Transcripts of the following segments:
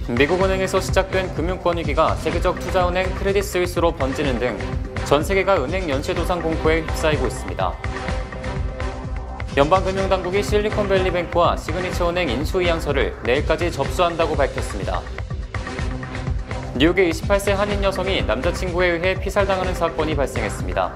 미국 은행에서 시작된 금융권 위기가 세계적 투자은행 크레딧 스위스로 번지는 등 전 세계가 은행 연쇄도산 공포에 휩싸이고 있습니다. 연방금융당국이 실리콘밸리뱅크와 시그니처은행 인수이양서를 내일까지 접수한다고 밝혔습니다. 뉴욕의 28세 한인 여성이 남자친구에 의해 피살당하는 사건이 발생했습니다.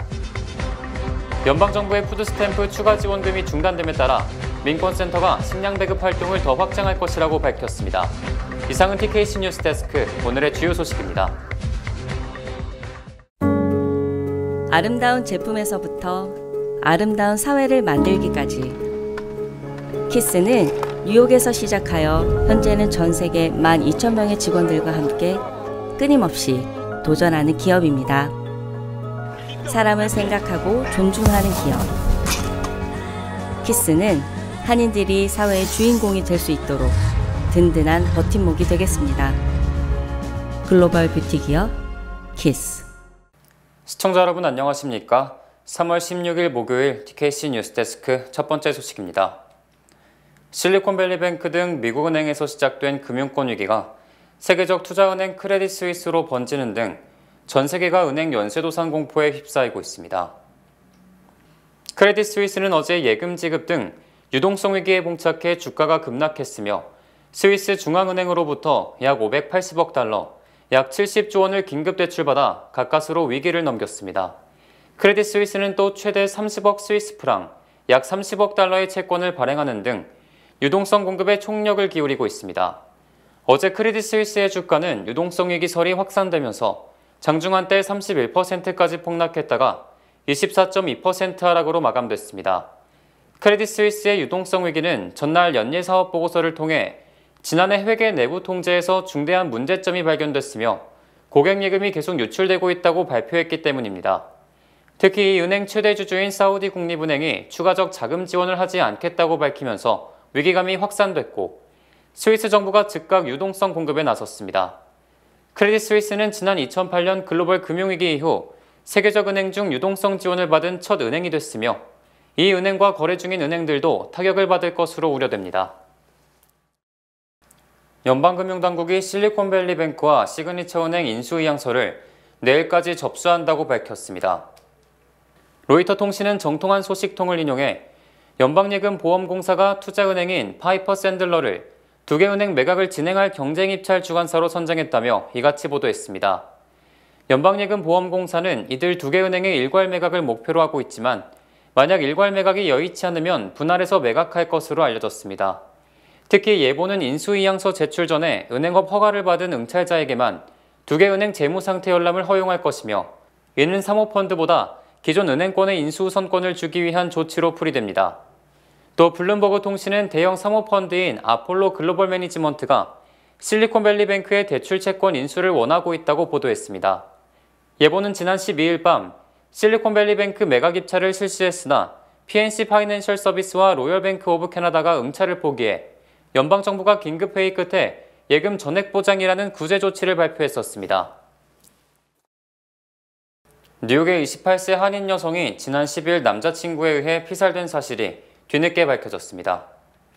연방정부의 푸드스탬프 추가 지원금이 중단됨에 따라 민권센터가 식량 배급 활동을 더 확장할 것이라고 밝혔습니다. 이상은 TKC 뉴스데스크 오늘의 주요 소식입니다. 아름다운 제품에서부터 아름다운 사회를 만들기까지 키스는 뉴욕에서 시작하여 현재는 전 세계 12,000명의 직원들과 함께 끊임없이 도전하는 기업입니다. 사람을 생각하고 존중하는 기업. 키스는 한인들이 사회의 주인공이 될 수 있도록 든든한 버팀목이 되겠습니다. 글로벌 뷰티 기업 키스. 시청자 여러분 안녕하십니까? 3월 16일 목요일 TKC 뉴스데스크 첫 번째 소식입니다. 실리콘밸리뱅크 등 미국 은행에서 시작된 금융권 위기가 세계적 투자은행 크레딧 스위스로 번지는 등 전 세계가 은행 연쇄도산 공포에 휩싸이고 있습니다. 크레딧 스위스는 어제 예금 지급 등 유동성 위기에 봉착해 주가가 급락했으며 스위스 중앙은행으로부터 약 580억 달러, 약 70조 원을 긴급 대출받아 가까스로 위기를 넘겼습니다. 크레딧 스위스는 또 최대 30억 스위스 프랑, 약 30억 달러의 채권을 발행하는 등 유동성 공급에 총력을 기울이고 있습니다. 어제 크레딧 스위스의 주가는 유동성 위기설이 확산되면서 장중 한때 31%까지 폭락했다가 24.2% 하락으로 마감됐습니다. 크레딧 스위스의 유동성 위기는 전날 연례 사업 보고서를 통해 지난해 회계 내부 통제에서 중대한 문제점이 발견됐으며 고객 예금이 계속 유출되고 있다고 발표했기 때문입니다. 특히 이 은행 최대 주주인 사우디 국립은행이 추가적 자금 지원을 하지 않겠다고 밝히면서 위기감이 확산됐고 스위스 정부가 즉각 유동성 공급에 나섰습니다. 크레딧 스위스는 지난 2008년 글로벌 금융위기 이후 세계적 은행 중 유동성 지원을 받은 첫 은행이 됐으며 이 은행과 거래 중인 은행들도 타격을 받을 것으로 우려됩니다. 연방금융당국이 실리콘밸리뱅크와 시그니처은행 인수이양서를 내일까지 접수한다고 밝혔습니다. 로이터 통신은 정통한 소식통을 인용해 연방예금보험공사가 투자은행인 파이퍼 샌들러를 두 개 은행 매각을 진행할 경쟁입찰 주관사로 선정했다며 이같이 보도했습니다. 연방예금보험공사는 이들 두 개 은행의 일괄 매각을 목표로 하고 있지만 만약 일괄 매각이 여의치 않으면 분할해서 매각할 것으로 알려졌습니다. 특히 예보는 인수이양서 제출 전에 은행업 허가를 받은 응찰자에게만 두 개 은행 재무상태 열람을 허용할 것이며 이는 사모펀드보다 기존 은행권의 인수우선권을 주기 위한 조치로 풀이됩니다. 또 블룸버그 통신은 대형 사모펀드인 아폴로 글로벌 매니지먼트가 실리콘밸리뱅크의 대출 채권 인수를 원하고 있다고 보도했습니다. 예보는 지난 12일 밤 실리콘밸리뱅크 매각 입찰을 실시했으나 PNC 파이낸셜 서비스와 로열뱅크 오브 캐나다가 응찰을 포기해 연방정부가 긴급회의 끝에 예금 전액 보장이라는 구제 조치를 발표했었습니다. 뉴욕의 28세 한인 여성이 지난 10일 남자친구에 의해 피살된 사실이 뒤늦게 밝혀졌습니다.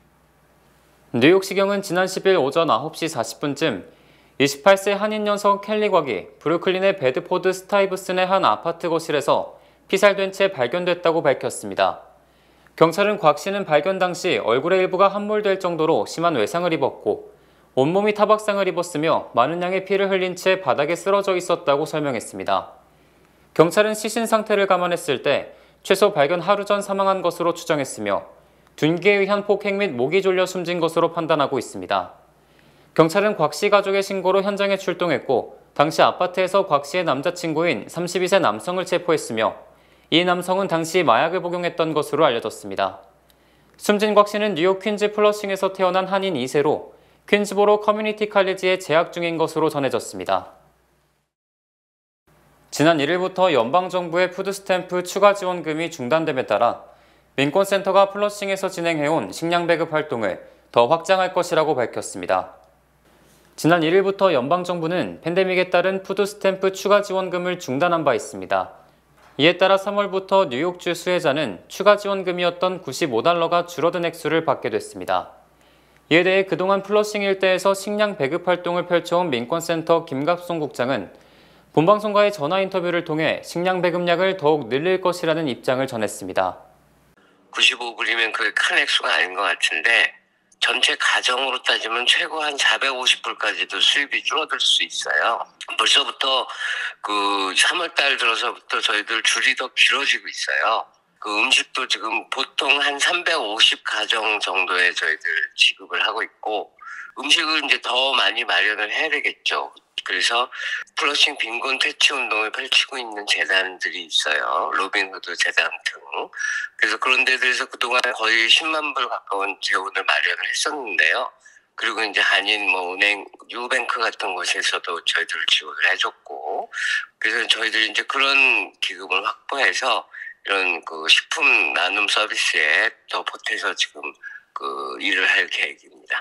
뉴욕시경은 지난 10일 오전 9시 40분쯤 28세 한인 여성 켈리 곽이 브루클린의 베드포드 스타이브슨의 한 아파트 거실에서 피살된 채 발견됐다고 밝혔습니다. 경찰은 곽 씨는 발견 당시 얼굴의 일부가 함몰될 정도로 심한 외상을 입었고 온몸이 타박상을 입었으며 많은 양의 피를 흘린 채 바닥에 쓰러져 있었다고 설명했습니다. 경찰은 시신 상태를 감안했을 때 최소 발견 하루 전 사망한 것으로 추정했으며 둔기에 의한 폭행 및 목이 졸려 숨진 것으로 판단하고 있습니다. 경찰은 곽 씨 가족의 신고로 현장에 출동했고 당시 아파트에서 곽 씨의 남자친구인 32세 남성을 체포했으며 이 남성은 당시 마약을 복용했던 것으로 알려졌습니다. 숨진 곽 씨는 뉴욕 퀸즈 플러싱에서 태어난 한인 2세로 퀸즈보로 커뮤니티 칼리지에 재학 중인 것으로 전해졌습니다. 지난 1일부터 연방정부의 푸드스탬프 추가 지원금이 중단됨에 따라 민권센터가 플러싱에서 진행해온 식량 배급 활동을 더 확장할 것이라고 밝혔습니다. 지난 1일부터 연방정부는 팬데믹에 따른 푸드스탬프 추가 지원금을 중단한 바 있습니다. 이에 따라 3월부터 뉴욕주 수혜자는 추가 지원금이었던 $95가 줄어든 액수를 받게 됐습니다. 이에 대해 그동안 플러싱 일대에서 식량 배급 활동을 펼쳐온 민권센터 김갑송 국장은 본방송과의 전화 인터뷰를 통해 식량 배급량을 더욱 늘릴 것이라는 입장을 전했습니다. 95불이면 그게 큰 액수가 아닌 것 같은데 전체 가정으로 따지면 최고 한 450불까지도 수입이 줄어들 수 있어요. 벌써부터 그 3월달 들어서부터 저희들 줄이 더 길어지고 있어요. 그 음식도 지금 보통 한 350 가정 정도에 저희들 지급을 하고 있고 음식을 이제 더 많이 마련을 해야 되겠죠. 그래서 플러싱 빈곤 퇴치 운동을 펼치고 있는 재단들이 있어요. 로빈후드 재단 등. 그래서 그런 데들에서 그동안 거의 10만 불 가까운 재원을 마련을 했었는데요. 그리고 이제 한인 은행, 유뱅크 같은 곳에서도 저희들을 지원을 해줬고, 그래서 저희들이 이제 그런 기금을 확보해서 이런 그 식품 나눔 서비스에 더 보태서 지금 그 일을 할 계획입니다.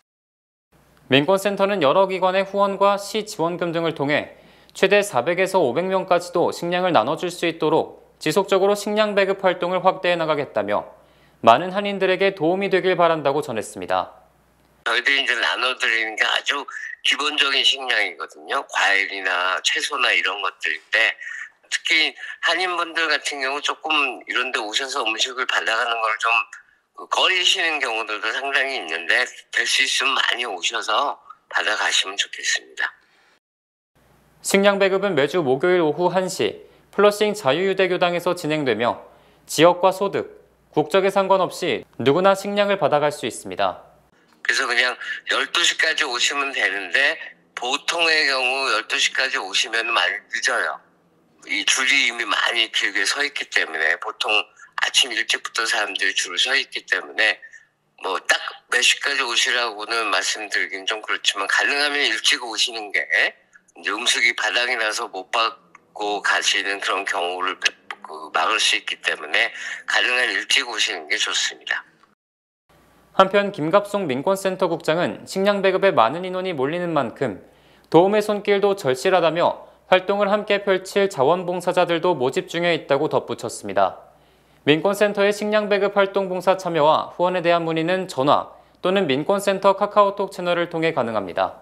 민권센터는 여러 기관의 후원과 시 지원금 등을 통해 최대 400에서 500명까지도 식량을 나눠줄 수 있도록 지속적으로 식량 배급 활동을 확대해 나가겠다며 많은 한인들에게 도움이 되길 바란다고 전했습니다. 저희들이 이제 나눠드리는 게 아주 기본적인 식량이거든요. 과일이나 채소나 이런 것들인데 특히 한인분들 같은 경우 조금 이런 데 오셔서 음식을 받아가는 걸 좀 거리시는 경우들도 상당히 있는데 될 수 있으면 많이 오셔서 받아가시면 좋겠습니다. 식량 배급은 매주 목요일 오후 1시 플러싱 자유유대교당에서 진행되며 지역과 소득, 국적에 상관없이 누구나 식량을 받아갈 수 있습니다. 그래서 그냥 12시까지 오시면 되는데 보통의 경우 12시까지 오시면 많이 늦어요. 이 줄이 이미 많이 길게 서 있기 때문에 보통 아침 일찍부터 사람들이 줄을 서 있기 때문에 뭐 딱 몇 시까지 오시라고는 말씀드리긴 좀 그렇지만 가능하면 일찍 오시는 게 이제 음식이 바닥이 나서 못 받고 가시는 그런 경우를 막을 수 있기 때문에 가능한 일찍 오시는 게 좋습니다. 한편 김갑송 민권센터 국장은 식량 배급에 많은 인원이 몰리는 만큼 도움의 손길도 절실하다며 활동을 함께 펼칠 자원봉사자들도 모집 중에 있다고 덧붙였습니다. 민권센터의 식량 배급 활동 봉사 참여와 후원에 대한 문의는 전화 또는 민권센터 카카오톡 채널을 통해 가능합니다.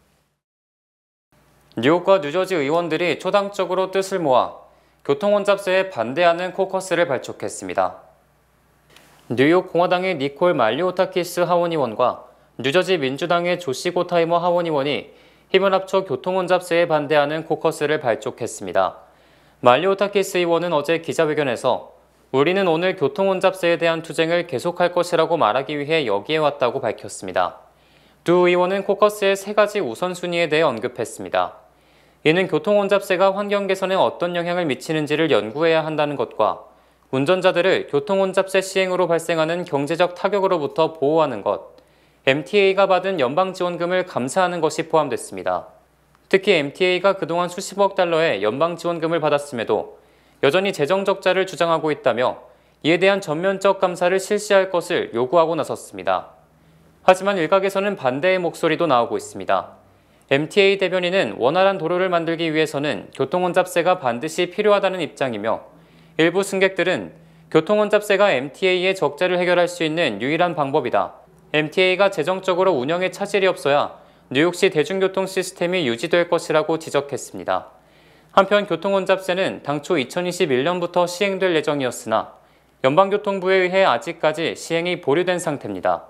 뉴욕과 뉴저지 의원들이 초당적으로 뜻을 모아 교통혼잡세에 반대하는 코커스를 발족했습니다. 뉴욕 공화당의 니콜 말리오타키스 하원의원과 뉴저지 민주당의 조시 고타이머 하원의원이 힘을 합쳐 교통혼잡세에 반대하는 코커스를 발족했습니다. 말리오타키스 의원은 어제 기자회견에서 우리는 오늘 교통혼잡세에 대한 투쟁을 계속할 것이라고 말하기 위해 여기에 왔다고 밝혔습니다. 두 의원은 코커스의 3가지 우선순위에 대해 언급했습니다. 이는 교통혼잡세가 환경 개선에 어떤 영향을 미치는지를 연구해야 한다는 것과 운전자들을 교통혼잡세 시행으로 발생하는 경제적 타격으로부터 보호하는 것, MTA가 받은 연방지원금을 감사하는 것이 포함됐습니다. 특히 MTA가 그동안 수십억 달러의 연방지원금을 받았음에도 여전히 재정 적자를 주장하고 있다며 이에 대한 전면적 감사를 실시할 것을 요구하고 나섰습니다. 하지만 일각에서는 반대의 목소리도 나오고 있습니다. MTA 대변인은 원활한 도로를 만들기 위해서는 교통혼잡세가 반드시 필요하다는 입장이며 일부 승객들은 교통혼잡세가 MTA의 적자를 해결할 수 있는 유일한 방법이다. MTA가 재정적으로 운영에 차질이 없어야 뉴욕시 대중교통 시스템이 유지될 것이라고 지적했습니다. 한편 교통혼잡세는 당초 2021년부터 시행될 예정이었으나 연방교통부에 의해 아직까지 시행이 보류된 상태입니다.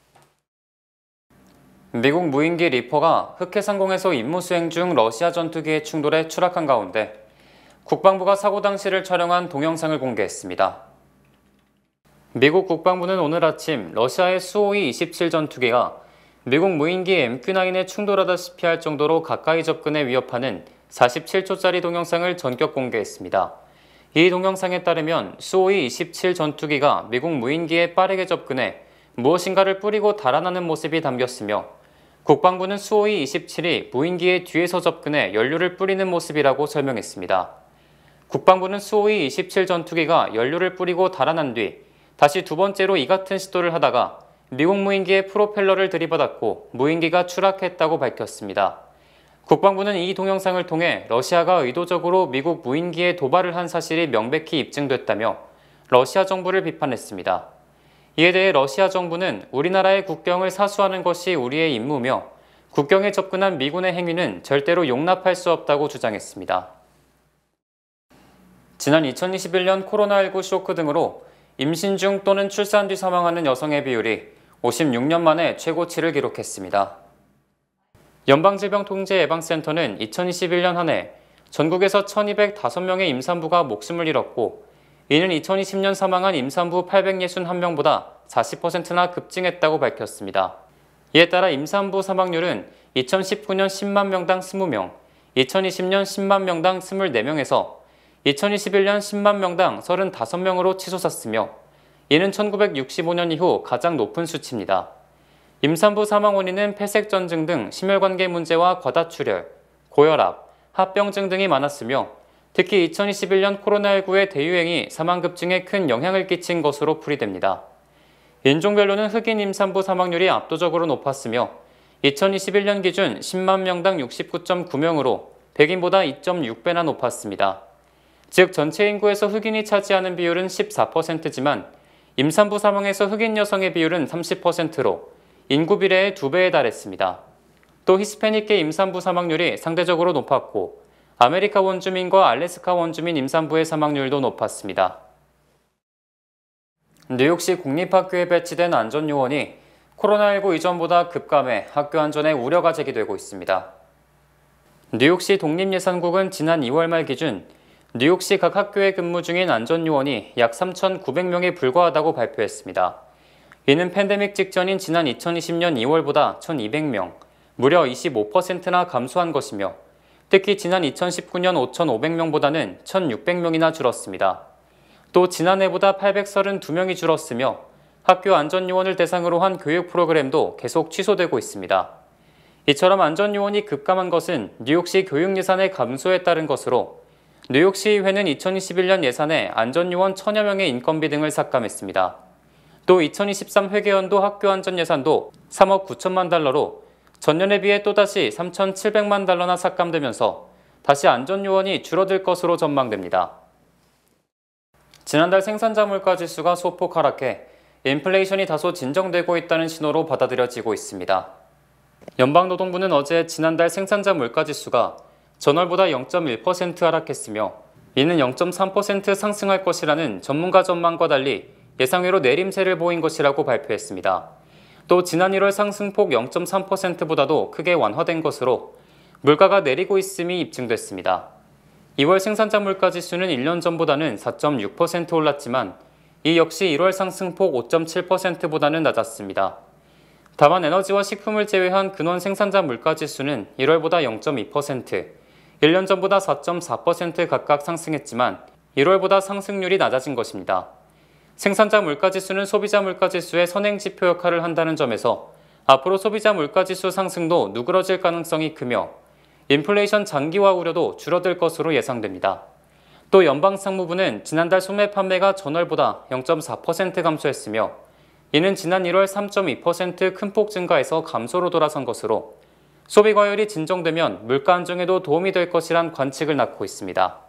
미국 무인기 리퍼가 흑해상공에서 임무 수행 중 러시아 전투기의 충돌에 추락한 가운데 국방부가 사고 당시를 촬영한 동영상을 공개했습니다. 미국 국방부는 오늘 아침 러시아의 수호이-27 전투기가 미국 무인기 MQ-9에 충돌하다시피 할 정도로 가까이 접근해 위협하는 47초짜리 동영상을 전격 공개했습니다. 이 동영상에 따르면 수호이-27 전투기가 미국 무인기에 빠르게 접근해 무엇인가를 뿌리고 달아나는 모습이 담겼으며 국방부는 수호이-27이 무인기의 뒤에서 접근해 연료를 뿌리는 모습이라고 설명했습니다. 국방부는 수호이-27 전투기가 연료를 뿌리고 달아난 뒤 다시 두 번째로 이 같은 시도를 하다가 미국 무인기의 프로펠러를 들이받았고 무인기가 추락했다고 밝혔습니다. 국방부는 이 동영상을 통해 러시아가 의도적으로 미국 무인기에 도발을 한 사실이 명백히 입증됐다며 러시아 정부를 비판했습니다. 이에 대해 러시아 정부는 우리나라의 국경을 사수하는 것이 우리의 임무며 국경에 접근한 미군의 행위는 절대로 용납할 수 없다고 주장했습니다. 지난 2021년 코로나19 쇼크 등으로 임신 중 또는 출산 뒤 사망하는 여성의 비율이 56년 만에 최고치를 기록했습니다. 연방질병통제예방센터는 2021년 한 해 전국에서 1,205명의 임산부가 목숨을 잃었고, 이는 2020년 사망한 임산부 861명보다 40%나 급증했다고 밝혔습니다. 이에 따라 임산부 사망률은 2019년 10만 명당 20명, 2020년 10만 명당 24명에서 2021년 10만 명당 35명으로 치솟았으며, 이는 1965년 이후 가장 높은 수치입니다. 임산부 사망 원인은 폐색전증 등 심혈관계 문제와 과다출혈, 고혈압, 합병증 등이 많았으며, 특히 2021년 코로나19의 대유행이 사망 급증에 큰 영향을 끼친 것으로 풀이됩니다. 인종별로는 흑인 임산부 사망률이 압도적으로 높았으며 2021년 기준 10만 명당 69.9명으로 백인보다 2.6배나 높았습니다. 즉 전체 인구에서 흑인이 차지하는 비율은 14%지만 임산부 사망에서 흑인 여성의 비율은 30%로 인구 비례의 2배에 달했습니다. 또 히스패닉계 임산부 사망률이 상대적으로 높았고 아메리카 원주민과 알래스카 원주민 임산부의 사망률도 높았습니다. 뉴욕시 공립학교에 배치된 안전요원이 코로나19 이전보다 급감해 학교 안전에 우려가 제기되고 있습니다. 뉴욕시 독립예산국은 지난 2월 말 기준 뉴욕시 각 학교에 근무 중인 안전요원이 약 3,900명에 불과하다고 발표했습니다. 이는 팬데믹 직전인 지난 2020년 2월보다 1,200명, 무려 25%나 감소한 것이며, 특히 지난 2019년 5,500명보다는 1,600명이나 줄었습니다. 또 지난해보다 832명이 줄었으며 학교 안전요원을 대상으로 한 교육 프로그램도 계속 취소되고 있습니다. 이처럼 안전요원이 급감한 것은 뉴욕시 교육 예산의 감소에 따른 것으로 뉴욕시의회는 2021년 예산에 안전요원 1,000여 명의 인건비 등을 삭감했습니다. 또 2023 회계연도 학교 안전 예산도 3억 9천만 달러로 전년에 비해 또다시 3,700만 달러나 삭감되면서 다시 안전요원이 줄어들 것으로 전망됩니다. 지난달 생산자 물가지수가 소폭 하락해 인플레이션이 다소 진정되고 있다는 신호로 받아들여지고 있습니다. 연방노동부는 어제 지난달 생산자 물가지수가 전월보다 0.1% 하락했으며, 이는 0.3% 상승할 것이라는 전문가 전망과 달리 예상외로 내림세를 보인 것이라고 발표했습니다. 또 지난 1월 상승폭 0.3%보다도 크게 완화된 것으로 물가가 내리고 있음이 입증됐습니다. 2월 생산자 물가지수는 1년 전보다는 4.6% 올랐지만 이 역시 1월 상승폭 5.7%보다는 낮았습니다. 다만 에너지와 식품을 제외한 근원 생산자 물가지수는 1월보다 0.2%, 1년 전보다 4.4% 각각 상승했지만 1월보다 상승률이 낮아진 것입니다. 생산자 물가지수는 소비자 물가지수의 선행지표 역할을 한다는 점에서 앞으로 소비자 물가지수 상승도 누그러질 가능성이 크며 인플레이션 장기화 우려도 줄어들 것으로 예상됩니다. 또 연방상무부는 지난달 소매 판매가 전월보다 0.4% 감소했으며, 이는 지난 1월 3.2% 큰 폭 증가해서 감소로 돌아선 것으로 소비 과열이 진정되면 물가 안정에도 도움이 될 것이란 관측을 낳고 있습니다.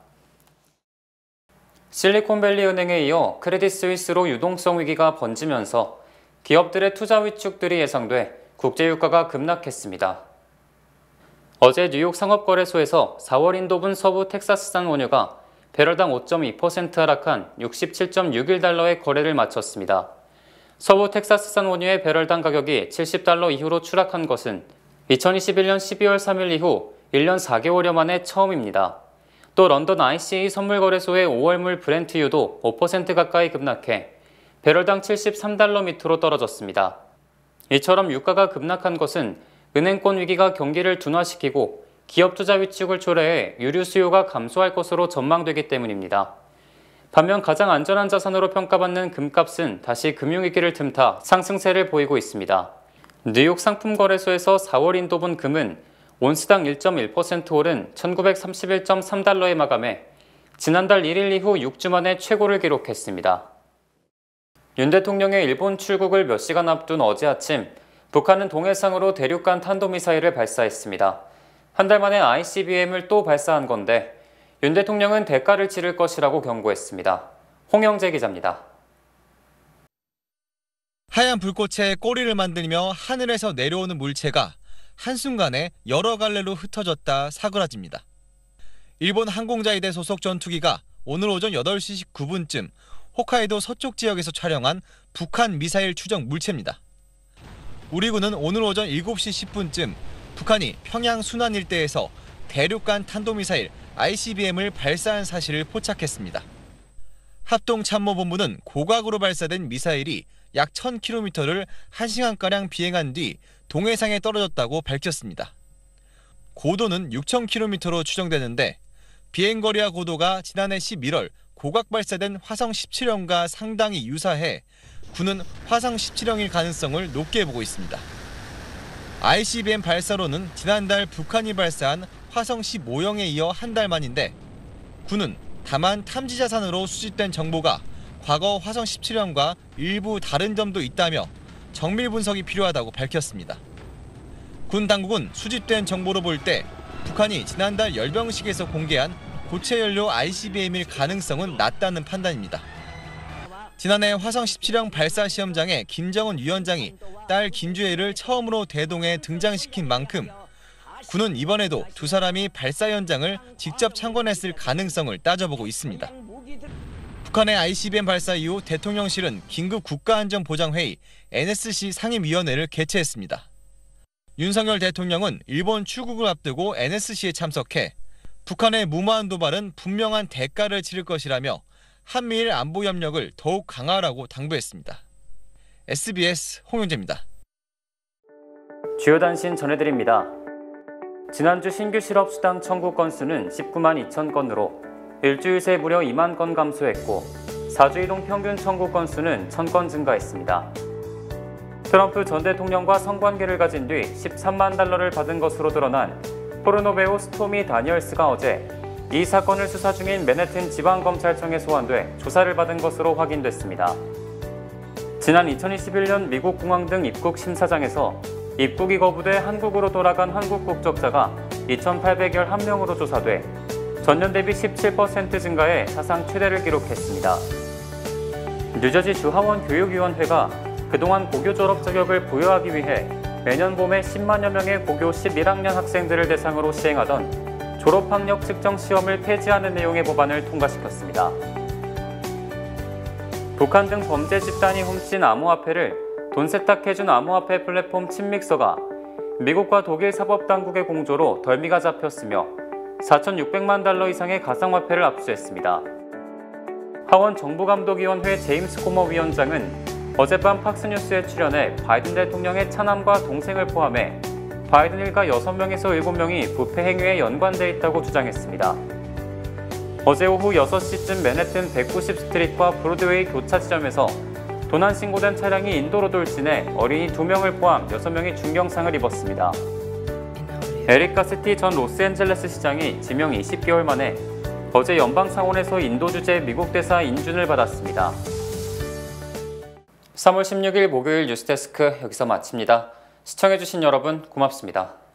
실리콘밸리 은행에 이어 크레딧 스위스로 유동성 위기가 번지면서 기업들의 투자 위축들이 예상돼 국제유가가 급락했습니다. 어제 뉴욕 상업거래소에서 4월 인도분 서부 텍사스산 원유가 배럴당 5.2% 하락한 67.61달러의 거래를 마쳤습니다. 서부 텍사스산 원유의 배럴당 가격이 70달러 이후로 추락한 것은 2021년 12월 3일 이후 1년 4개월여 만에 처음입니다. 또 런던 ICA 선물거래소의 5월물 브렌트유도 5% 가까이 급락해 배럴당 73달러 밑으로 떨어졌습니다. 이처럼 유가가 급락한 것은 은행권 위기가 경기를 둔화시키고 기업 투자 위축을 초래해 유류 수요가 감소할 것으로 전망되기 때문입니다. 반면 가장 안전한 자산으로 평가받는 금값은 다시 금융위기를 틈타 상승세를 보이고 있습니다. 뉴욕 상품거래소에서 4월 인도분 금은 온스당 1.1% 오른 1931.3달러에 마감해 지난달 1일 이후 6주 만에 최고를 기록했습니다. 윤 대통령의 일본 출국을 몇 시간 앞둔 어제 아침, 북한은 동해상으로 대륙간 탄도미사일을 발사했습니다. 한 달 만에 ICBM을 또 발사한 건데 윤 대통령은 대가를 치를 것이라고 경고했습니다. 홍영재 기자입니다. 하얀 불꽃에 꼬리를 만들며 하늘에서 내려오는 물체가 한순간에 여러 갈래로 흩어졌다 사그라집니다. 일본 항공자위대 소속 전투기가 오늘 오전 8시 19분쯤 홋카이도 서쪽 지역에서 촬영한 북한 미사일 추적 물체입니다. 우리 군은 오늘 오전 7시 10분쯤 북한이 평양 순안 일대에서 대륙간 탄도미사일 ICBM을 발사한 사실을 포착했습니다. 합동참모본부는 고각으로 발사된 미사일이 약 1000km를 1시간가량 비행한 뒤 동해상에 떨어졌다고 밝혔습니다. 고도는 6000km로 추정되는데 비행거리와 고도가 지난해 11월 고각 발사된 화성 17형과 상당히 유사해 군은 화성 17형일 가능성을 높게 보고 있습니다. ICBM 발사로는 지난달 북한이 발사한 화성 15형에 이어 한 달 만인데 군은 다만 탐지 자산으로 수집된 정보가 과거 화성 17형과 일부 다른 점도 있다며 정밀 분석이 필요하다고 밝혔습니다. 군 당국은 수집된 정보로 볼 때 북한이 지난달 열병식에서 공개한 고체 연료 ICBM일 가능성은 낮다는 판단입니다. 지난해 화성 17형 발사 시험장에 김정은 위원장이 딸 김주혜를 처음으로 대동에 등장시킨 만큼 군은 이번에도 두 사람이 발사 현장을 직접 참관했을 가능성을 따져보고 있습니다. 북한의 ICBM 발사 이후 대통령실은 긴급 국가안전보장회의 NSC 상임위원회를 개최했습니다. 윤석열 대통령은 일본 출국을 앞두고 NSC에 참석해 북한의 무모한 도발은 분명한 대가를 치를 것이라며 한미일 안보 협력을 더욱 강화하라고 당부했습니다. SBS 홍영재입니다. 주요 단신 전해드립니다. 지난주 신규 실업수당 청구 건수는 19만 2천 건으로 일주일 새 무려 2만 건 감소했고 4주 이동 평균 청구 건수는 1,000건 증가했습니다. 트럼프 전 대통령과 성관계를 가진 뒤 13만 달러를 받은 것으로 드러난 포르노 배우 스토미 다니얼스가 어제 이 사건을 수사 중인 맨해튼 지방검찰청에 소환돼 조사를 받은 것으로 확인됐습니다. 지난 2021년 미국 공항 등 입국 심사장에서 입국이 거부돼 한국으로 돌아간 한국 국적자가 2,811명으로 조사돼 전년 대비 17% 증가해 사상 최대를 기록했습니다. 뉴저지주 하원 교육위원회가 그동안 고교 졸업 자격을 부여하기 위해 매년 봄에 10만여 명의 고교 11학년 학생들을 대상으로 시행하던 졸업학력 측정 시험을 폐지하는 내용의 법안을 통과시켰습니다. 북한 등 범죄 집단이 훔친 암호화폐를 돈 세탁해준 암호화폐 플랫폼 친믹서가 미국과 독일 사법당국의 공조로 덜미가 잡혔으며 4,600만 달러 이상의 가상화폐를 압수했습니다. 하원 정부감독위원회 제임스 코머 위원장은 어젯밤 팍스뉴스에 출연해 바이든 대통령의 차남과 동생을 포함해 바이든 일가 6명에서 7명이 부패 행위에 연관돼 있다고 주장했습니다. 어제 오후 6시쯤 맨해튼 190스트리트와 브로드웨이 교차 지점에서 도난 신고된 차량이 인도로 돌진해 어린이 2명을 포함 6명이 중경상을 입었습니다. 에릭 가스티 전 로스앤젤레스 시장이 지명 20개월 만에 어제 연방상원에서 인도 주재 미국 대사 인준을 받았습니다. 3월 16일 목요일 뉴스데스크 여기서 마칩니다. 시청해주신 여러분 고맙습니다.